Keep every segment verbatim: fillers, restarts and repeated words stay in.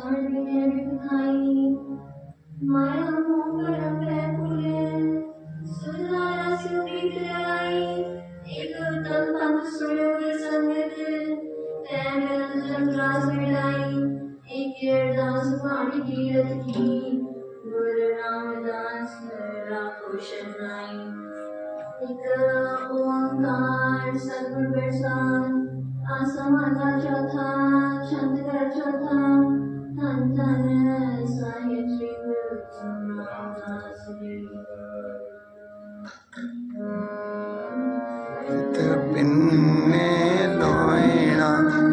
माया मोह करम भूले सुधारा सुनीत आई एक तन पंथ सुयोगी संगत तैन निरंजन रास मिलाई एक दास पाणी कीरत की गुरु रामदास राखो शरणाई एक ओंकार सतगुर प्रसाद आसा माता चौथा छंद कर चौथा धन धन साहिब श्री गुरु रामदास जी पिन्ने लोइना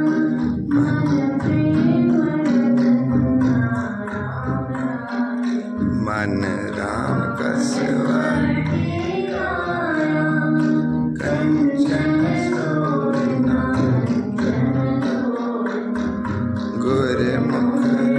मन राम कसवा कंचन सोना गुरमुख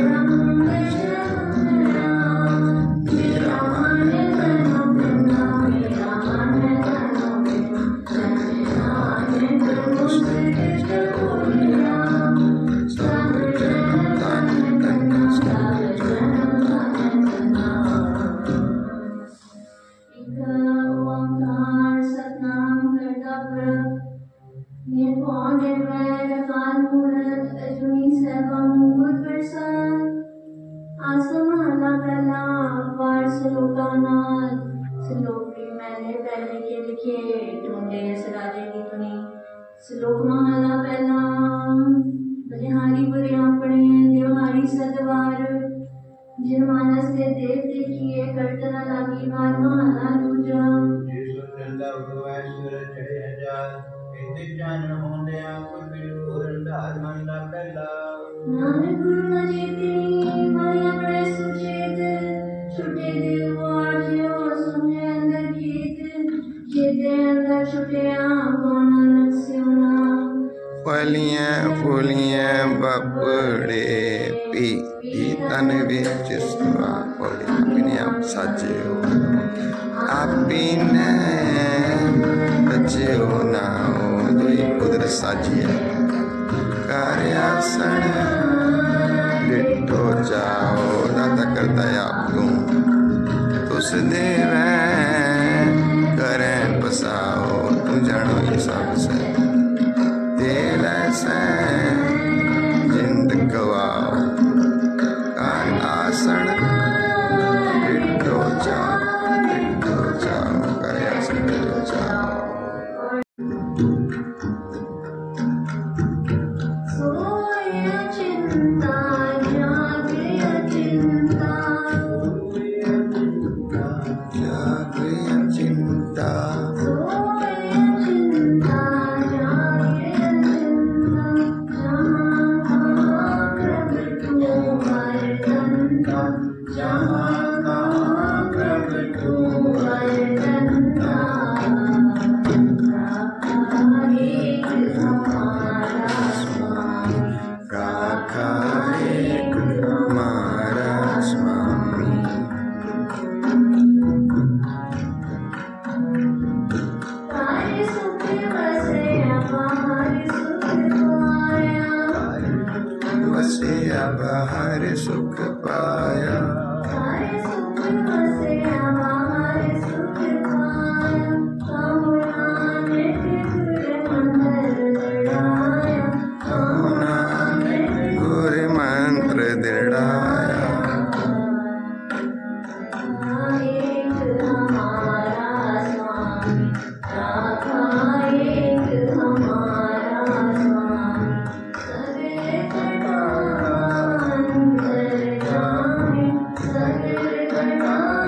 श्लोक महला पहला बलिहारी बुरे अपने देवहारी सदवार जिन मानस के देव देखिए करतना लागी बार महला दूजा जिसो चंदा उगवाए सूरज चढ़े हजार इतने चांद होंदे आंखों बिलु रंदा महला पहला नानक गुरु न जीती माया बड़े सुचेत छुटे दिल वार जो सुने अंदर गीत जेते अंदर छुटे आंखों फलियां फुलियां बपड़े पी तन विच सुआ पड़ी पिनिया साजे हो आपी ने बचे हो ना हो दुई कुदरत साजी है कार्यासन डिटो जाओ दाता करता है आप तुम तुस देवे करें बसाओ तुम जानो ये सब से दिल से जिंद गवाओ कान आसन डिटो जाओ डिटो जाओ कार्यासन डिटो जाओ सोया चिंता जागे चिंता जागे चिंता बाहर सुख पाया गुरु मंत्र दृढ़ाया Sahib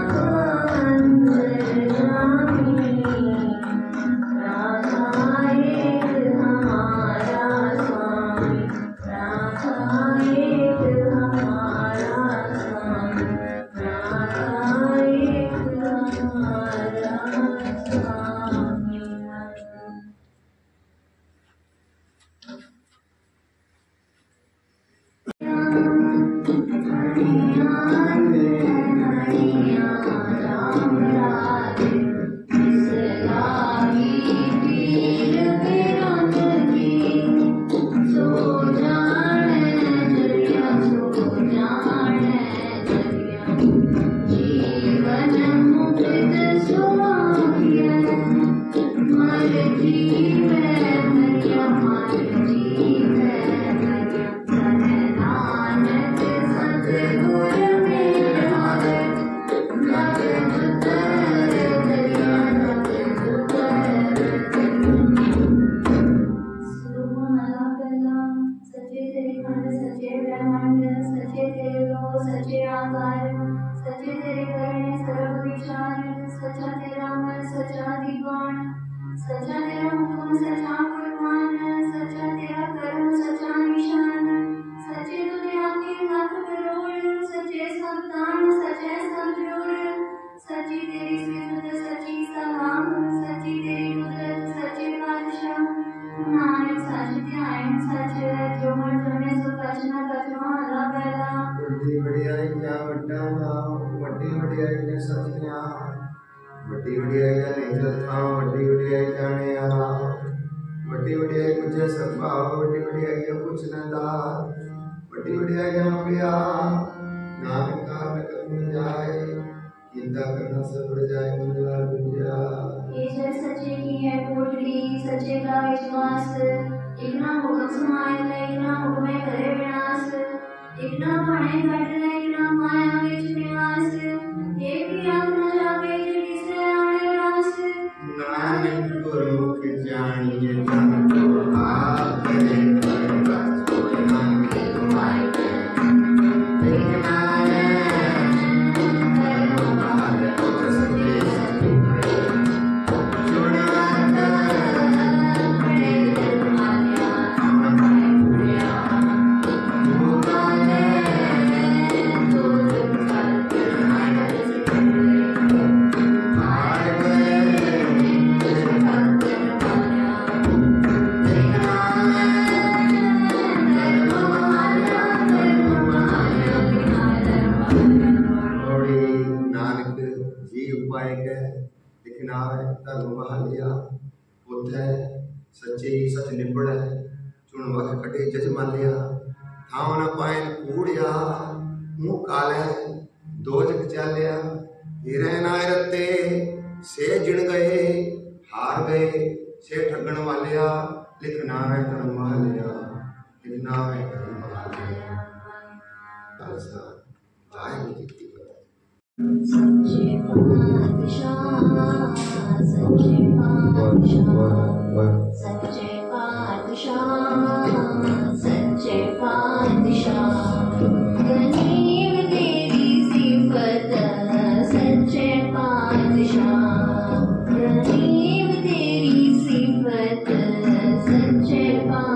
सच्चा तेरा हुक्म सच्चा फरमान, सच्चा तेरा कर्म सच्चा निशान, सच्चे दुनिया के लाख करोड़, सच्चे सब दान सच्चे सब जोड़, सच्ची तेरी सिफत सच्ची सलाम, सच्ची तेरी कुदरत सच्चे बादशाह। नानक सच ध्यान सच, जो मर जाने सो कछ न कछ माला पैदा। बड़ी वडियाई क्या वड्डा नाम, वड्डी वडियाई क्या सच ध्यान, वड्डी वडियाई का नहीं चलता, वड्डी वडियाई जाने आला, वड्डी वडियाई मुझे सब भाव, वड्डी वडियाई का कुछ न दार, वड्डी वडियाई का पिया नानक का कदम जाए, कीता करना सब बढ़ जाए मंगला दुनिया। ये जल सच्चे की है कोटड़ी, सच्चे का विश्वास, एक ना हुक्म समाए एक ना हुक्म करे विनाश, एक ना भाणे घट एक ना माया विच निवास, एक भी आंख न जागे जिससे आने रास। नानक गुरमुख जानिए जन को आप करे परकाश, कोई नानक तुम्हारे देखना है करो बाहर और सच्चे सच्चे जुड़ा कर बड़े दरबारिया हम भाई भूलिया भूखाने तो करते नानक से हार गए नानक जी उपाय के लिखना है धर्म बहालिया उथे सच्चे सच निबड़ चुन वख कटे जज मालिया थाव न पायन कूड़िया मुँह काले दो जग चालिया हिरे नाय रते से जिण गए हार गए से ठगण वालिया लिखना है धर्म बहालिया लिखना है धर्म बहालिया। खालसा वाहिगुरू जी की फतेह। सच्चे पातशाह सच्चे पातशाह सच्चे पातशाह सच्चे पातशाह, गनीम तेरी सिफत सच्चे पातशाह, गनीम तेरी सिफत सच्चे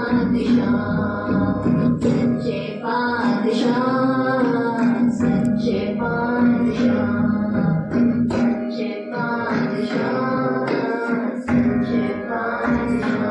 पातशाह, सच्चे पातशाह सच्चे पातशाह सच्चे पातशाह सच्चे पातशाह।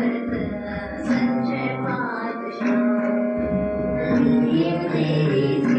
Thank you.